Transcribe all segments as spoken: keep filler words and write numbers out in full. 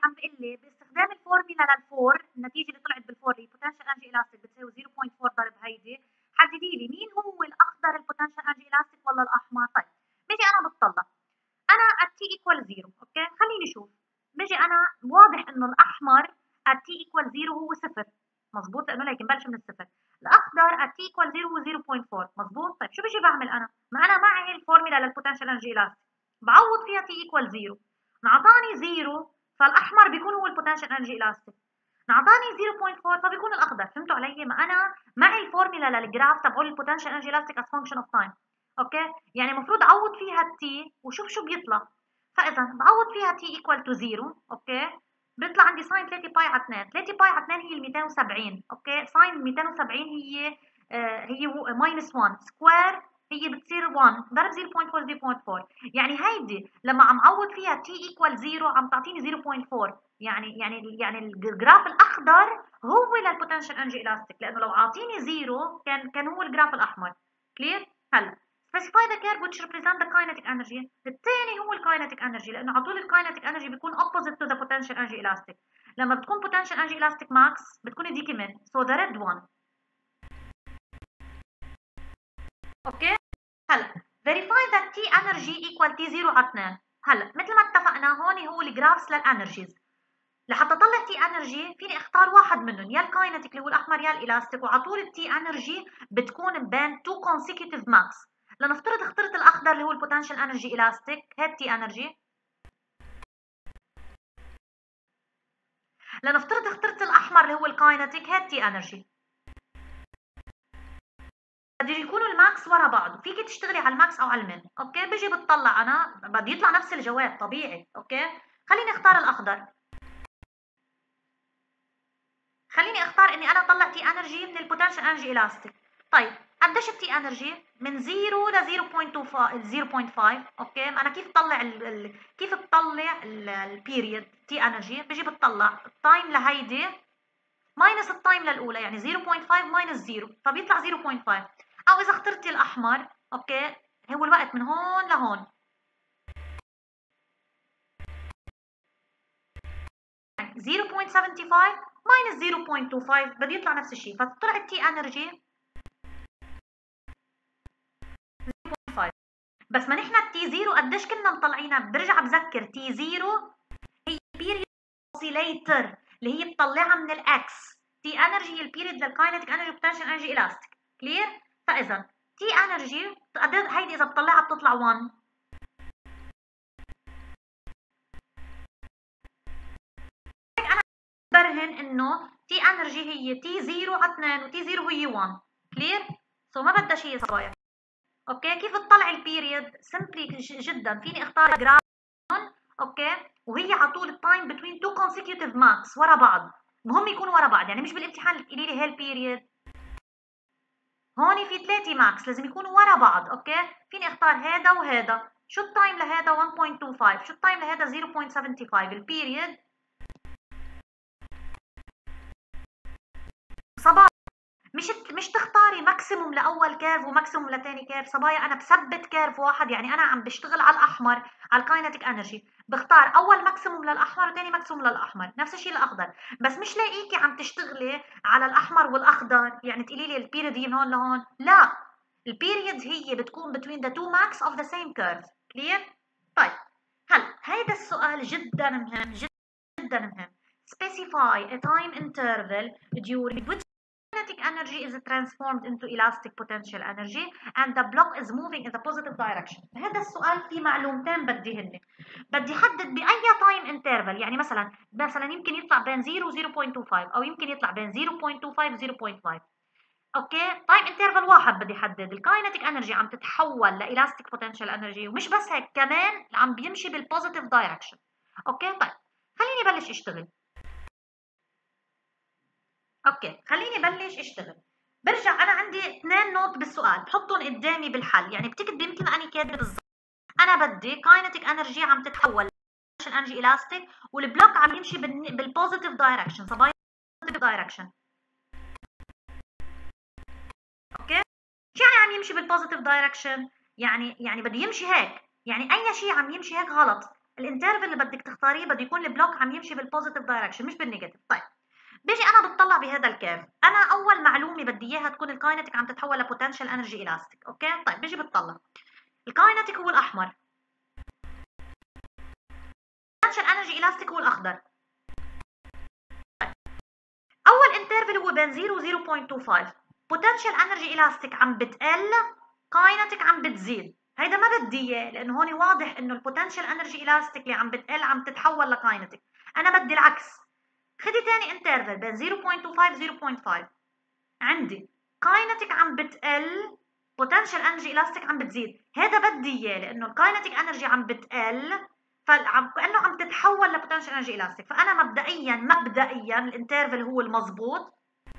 عم بيقول لي باستخدام الفورميلا للفور، النتيجه اللي طلعت بالفور اللي بوتنشال انرجي الاستيك بتساوي صفر فاصلة أربعة ضرب هيدي، حددي لي مين هو الاخضر البوتنشال انرجي الاستيك ولا الاحمر؟ طيب بيجي انا بتطلع انا التي ايكوال زيرو، اوكي خليني اشوف. بيجي انا واضح انه الاحمر التي ايكوال زيرو هو صفر، مظبوط لانه لكن بلش من الصفر. الاخضر التي ايكوال زيرو هو صفر فاصلة أربعة، مظبوط. طيب شو بيجي بعمل انا؟ ما انا معي الفورميلا للبوتنشال انرجي الاستيك، بعوض فيها تي ايكوال زيرو، نعطاني زيرو فالاحمر بيكون هو البوتنشال انرجي الاستيك، نعطاني صفر فاصلة أربعة فبيكون الاخضر. فهمتوا علي؟ ما انا معي الفورميلا للجراف تبعول البوتنشال انرجي الاستيك as function of time، اوكي؟ يعني المفروض اعوض فيها التي وشوف شو بيطلع. فاذا بعوض فيها تي ايكوال تو زيرو، اوكي؟ بيطلع عندي ساين ثلاثة باي على اثنين، ثلاثة باي على اثنين هي ال مئتين وسبعين، اوكي؟ ساين مئتين وسبعين هي آه هي ماينس واحد سكوير، هي بتصير واحد ضرب صفر فاصلة أربعة صفر فاصلة أربعة. يعني هيدي لما عم عوض فيها تي ايكوال زيرو عم تعطيني صفر فاصلة أربعة، يعني يعني يعني الجراف الاخضر هو للبوتنشال انرجي الاستيك، لانه لو اعطيني زيرو كان كان هو الجراف الاحمر. كلير؟ هلا specify the curve which represent the kinetic energy. الثاني هو الكاينتيك انرجي، لانه على طول الكاينتيك انرجي بيكون opposite to the potential energy elastic. لما بتكون potential energy elastic max بتكون دي كمان. so the red one. اوكي؟ هلا verify that T energy equal T زيرو على اثنين. هلا مثل ما اتفقنا هون هو الجرافس للانرجيز. لحتى اطلع تي انرجي فيني اختار واحد منهم، يا الكاينتيك اللي هو الاحمر يا الالاستيك، وعلى طول التي انرجي بتكون بين تو consecutive max. لنفترض اخترت الاخضر اللي هو البوتنشال انرجي الاستيك، هاد تي انرجي. لنفترض اخترت الاحمر اللي هو الكاينتيك، هاد تي انرجي. بده يكونوا الماكس ورا بعض، فيك تشتغلي على الماكس او على المين، اوكي؟ بيجي بتطلع انا بده يطلع نفس الجواب طبيعي، اوكي؟ خليني اختار الاخضر، خليني اختار اني انا اطلع تي انرجي من البوتنشال انرجي الاستيك. طيب قديش التي انرجي؟ من صفر ل صفر فاصلة خمسة، اوكي؟ انا كيف بطلع ال ال كيف بطلع البيريد تي انرجي؟ بيجي بتطلع التايم لهيدي ماينس التايم للاولى، يعني صفر فاصلة خمسة ماينس صفر فبيطلع صفر فاصلة خمسة. او اذا اخترتي الاحمر، اوكي، هو الوقت من هون لهون، يعني صفر فاصلة سبعة خمسة ماينس صفر فاصلة اثنين خمسة بده يطلع نفس الشيء، فطلع التي انرجي بس. ما نحن التي زيرو قديش كنا مطلعينها؟ برجع بذكر تي زيرو هي بيريد اوسيليتر اللي هي بتطلعها من الاكس، تي انرجي هي البيريد للكاينتيك انرجي بوتنشال انرجي الاستيك. كلير؟ فاذا تي انرجي هيدي اذا بطلعها بتطلع واحد. هيك انا برهن انه تي انرجي هي تي زيرو على اثنين وتي زيرو هي واحد. كلير؟ سو ما بدها شيء صبايا. اوكي كيف تطلع البيريد؟ سمبلي جدا، فيني اختار جراف، اوكي، وهي على طول التايم بتوين تو consecutive ماكس ورا بعض، مهم يكونوا ورا بعض، يعني مش بالامتحان تقولي لي هي البيريد هون في ثلاثة ماكس لازم يكونوا ورا بعض، اوكي؟ فيني اختار هذا وهذا. شو التايم لهذا؟ واحد فاصلة اثنين خمسة. شو التايم لهذا؟ صفر فاصلة سبعة خمسة. البيريد صبايا مش مش تختاري ماكسيموم لاول كيرف وماكسيموم لثاني كيرف. صبايا انا بثبت كيرف واحد، يعني انا عم بشتغل على الاحمر على الكاينتيك انرجي، بختار اول ماكسيموم للاحمر وثاني ماكسيموم للاحمر، نفس الشيء الاخضر. بس مش لاقيكي عم تشتغلي على الاحمر والاخضر، يعني تقولي لي البيريد هي من هون لهون، لا، البيريدز هي بتكون between the two max of the same curve. clear؟ طيب هلا هيدا السؤال جدا مهم، جدا مهم. specify a time interval during which kinetic energy is transformed into elastic potential energy and the block is moving in the positive direction. هذا السؤال فيه معلومتين بدي هن بدي حدد باي تايم انترفال، يعني مثلا مثلا يمكن يطلع بين صفر و صفر فاصلة اثنين خمسة او يمكن يطلع بين صفر فاصلة اثنين خمسة و صفر فاصلة خمسة. اوكي تايم انترفال واحد بدي حدد الكاينتيك انرجي عم تتحول لالاستيك بوتنشال انرجي، ومش بس هيك كمان عم بيمشي بالبوزيتيف دايركشن. اوكي طيب خليني بلش اشتغل. اوكي خليني بلش اشتغل. برجع انا عندي اثنين نوت بالسؤال بحطهم قدامي بالحل، يعني بتكتبي مثل ما انا كاتبه بالضبط. انا بدي كاينتيك انرجي عم تتحول انرجي الاستيك والبلوك عم يمشي بالبوزيتيف دايركشن. صبايا بوزيتيف دايركشن، اوكي؟ شو يعني عم يمشي بالبوزيتيف دايركشن؟ يعني يعني بده يمشي هيك، يعني اي شيء عم يمشي هيك غلط. الانترفل اللي بدك تختاريه بده يكون البلوك عم يمشي بالبوزيتيف دايركشن مش بالنيجاتيف. طيب بيجي انا بتطلع بهذا الكيرف، انا اول معلومه بدي اياها تكون الكاينتيك عم تتحول لبوتنشال انرجي الاستيك. اوكي طيب بيجي بتطلع الكاينتيك هو الاحمر، البوتنشال انرجي الاستيك هو الاخضر. طيب. اول انترفل هو بين صفر و صفر فاصلة اثنين وعشرين، بوتنشال انرجي الاستيك عم بتقل، كاينتيك عم بتزيد. هيدا ما بدي اياه لانه هون واضح انه البوتنشال انرجي الاستيك اللي عم بتقل عم تتحول لكاينتيك. انا بدي العكس. خدي تاني انترفل بين صفر فاصلة اثنين وعشرين و صفر فاصلة خمسة، عندي كاينتيك عم بتقل، بوتنشال انرجي الاستيك عم بتزيد. هذا بدي اياه لانه الكاينتيك انرجي عم بتقل فكانه عم تتحول لبوتنشال انرجي الاستيك. فانا مبدئيا مبدئيا الانترفل هو المضبوط.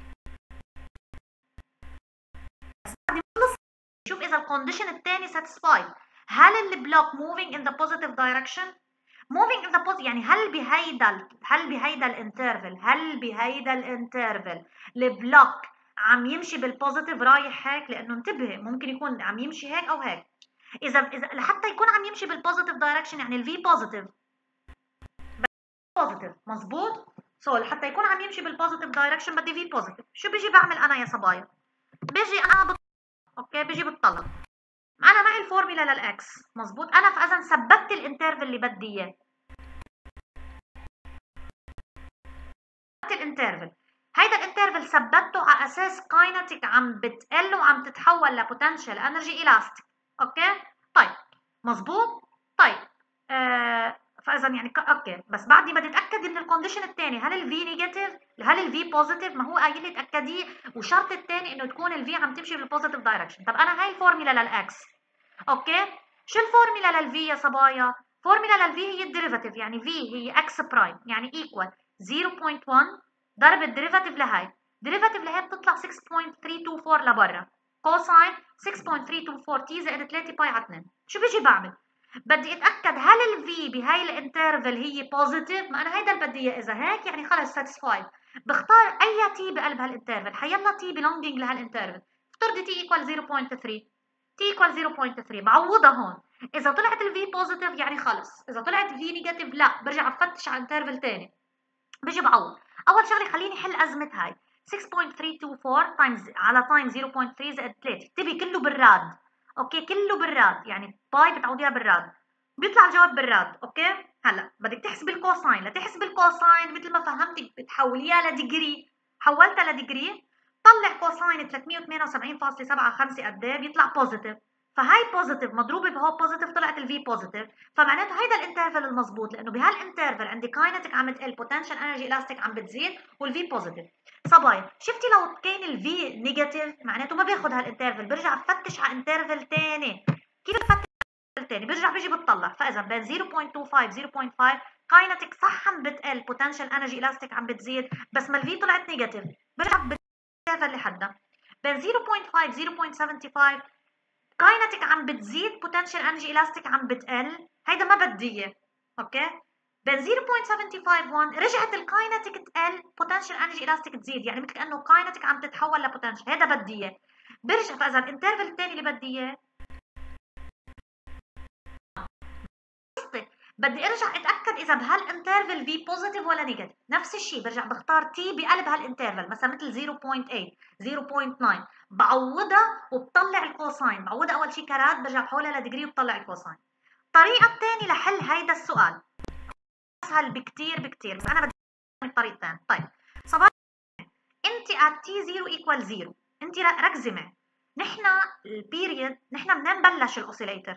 شوف اذا الكونديشن الثاني ساتيسفايد. هل البلوك موفينج ان ذا بوزيتيف دايركشن؟ موفينج ان ذا بوزيتيف يعني هل بهيدا هل بهيدا الانترفل هل بهيدا الانترفل البلوك عم يمشي بالبوزيتيف رايح هيك؟ لانه انتبهي ممكن يكون عم يمشي هيك او هيك. اذا اذا لحتى يكون عم يمشي بالبوزيتيف دايركشن يعني الفي بوزيتيف بوزيتيف مزبوط. سو لحتى يكون عم يمشي بالبوزيتيف دايركشن بدي في بوزيتيف. شو بيجي بعمل انا يا صبايا؟ بيجي انا بط... اوكي بيجي بتطلع انا معي الفورميلا للاكس مزبوط. انا فاذا ثبتت الانترفل اللي بدي اياه، الانترفل هيدا الانترفل ثبته على اساس كاينتيك عم بتقل وعم تتحول لبوتنشال انرجي الاستيك. اوكي طيب مزبوط. طيب آه فاذا يعني ك... اوكي بس بعدني بدي اتاكد من الكونديشن الثاني، هل الفي نيجاتيف هل الفي بوزيتيف؟ ما هو قايل لي تاكديه، والشرط الثاني انه تكون الفي عم تمشي بالبوزيتيف دايركشن. طب انا هاي الفورميلا للاكس. اوكي شو الفورميلا للفي يا صبايا؟ فورميلا للفي هي الديريفاتيف، يعني في هي اكس برايم يعني ايكوال صفر فاصلة واحد ضرب الديريفاتيف لهي، الديريفاتيف لهي بتطلع ستة فاصلة ثلاثة اثنين أربعة لبرا، كوساين ستة فاصلة ثلاثة اثنين أربعة تي زائد ثلاثة باي على اثنين. شو بيجي بعمل؟ بدي اتاكد هل الفي بهاي الانترفل هي بوزيتيف؟ ما انا هيدا اللي بدي اياه. اذا هيك يعني خلص ساتيسفايد. بختار اي تي بقلب هالانترفل، حيلا تي بيلونجينج لهالانترفل. افترضي تي ايكوال صفر فاصلة ثلاثة، تي ايكوال صفر فاصلة ثلاثة بعوضها هون. اذا طلعت الفي بوزيتيف يعني خلص، اذا طلعت الفي نيجاتيف لا برجع بفتش على انترفل ثاني بيجي بعوض. اول شغله خليني احل ازمه هاي ستة فاصلة ثلاثة اثنين أربعة تايمز على تايم صفر فاصلة ثلاثة زائد ثلاثة، اكتبي كله بالراد. اوكي كله بالراد يعني باي بتعوضيها بالراد بيطلع الجواب بالراد. اوكي هلا بدك تحسبي الكوساين، لتحسبي الكوساين مثل ما فهمتك بتحوليها لديجري، حولتها لديجري طلع كوساين ثلاثمية وثمانية وسبعين فاصلة سبعة خمسة قد ايه؟ بيطلع بوزيتيف. فهاي بوزيتيف مضروبه بهو بوزيتيف طلعت الفي بوزيتيف، فمعناته هيدا الانترفل المضبوط لانه بهالانترفل عندي كاينتيك عم تقل، بوتنشال انرجي الاستيك عم بتزيد، والفي بوزيتيف. صبايا شفتي لو كان الفي نيجاتيف معناته ما بياخذ هالانترفل برجع بفتش على انترفل ثاني. كيف بفتش ثاني؟ برجع بيجي بتطلع. فاذا بين صفر فاصلة اثنين وعشرين صفر فاصلة خمسة كاينتيك صح عم بتقل، بوتنشال انرجي الاستيك عم بتزيد، بس ما الفي طلعت نيجاتيف برجع بالانترفل لحدها. بين صفر فاصلة خمسة صفر فاصلة سبعة خمسة كاينتيك عم بتزيد، بوتنشال انرجي الاستيك عم بتقل. هيدا ما بدي اياه. اوكي بين صفر فاصلة سبعة خمسة واحد رجعت الكاينتيك تقل، بوتنشال انرجي الاستيك تزيد، يعني مثل كانه كاينتيك عم تتحول لبوتنشال. هيدا بدي اياه برجع. فاذا الانترفل الثاني اللي بدي اياه بدي ارجع اتاكد اذا بهالانترفل في بوزيتيف ولا نيجاتيف. نفس الشيء برجع بختار تي بقلب هالانترفل مثلا مثل صفر فاصلة ثمانية صفر فاصلة تسعة بعوضها وبطلع الكوساين. بعوضها اول شيء كرات برجع بحولها لديجري وبطلع الكوساين. الطريقه الثانيه لحل هيدا السؤال اسهل بكتير بكتير، بس انا بدي الطريقه الثانيه. طيب صباح انت at تي صفر equal صفر، انت ركزي معي. نحن البيريد نحن منين بلش الاوسيليتر؟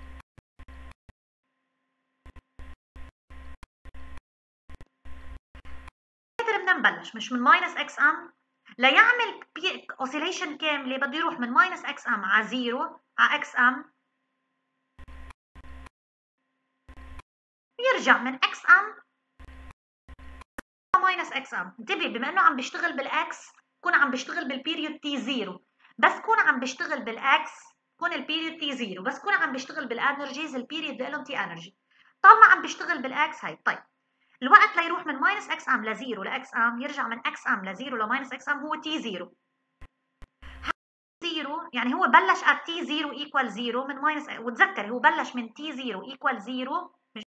بدنا نبلش مش من ماينس اكس ام. ليعمل اوسيليشن كامله بده يروح من ماينس اكس ام على زيرو على اكس ام، يرجع من اكس ام ماينس اكس ام. انتبهي بما انه عم بيشتغل بالاكس كون عم بيشتغل بالبيريود تي زيرو، بس كون عم بيشتغل بالاكس كون البيريود تي زيرو، بس كون عم بيشتغل بالانرجيز البيريود لهم تي انرجي. طالما عم بيشتغل بالاكس هي طيب الوقت ليروح من ماينس اكس ام لزيرو لاكس ام يرجع من اكس ام لزيرو لماينس اكس ام هو تي زيرو. زيرو يعني هو بلش at تي زيرو equal زيرو من ماينس، وتذكري هو بلش من تي زيرو equal زيرو